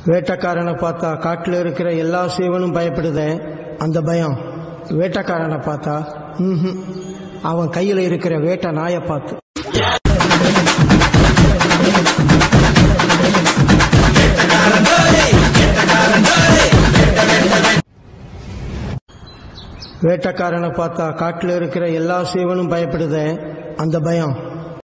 வேட்டக்காரனை பார்த்தா காட்டுல இருக்கிற எல்லா சீவனும் பயப்படுதே, அந்த பயம் வேட்டக்காரனை பார்த்தா அவன் கையில இருக்கிற வேட்டை நாயை பார்த்து. வேட்டக்காரனை பார்த்தா காட்டுல இருக்கிற எல்லா சீவனும் பயப்படுதே, அந்த பயம்